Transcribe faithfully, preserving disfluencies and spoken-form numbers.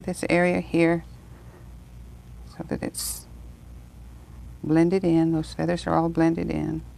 this area here so that it's blended in. Those feathers are all blended in.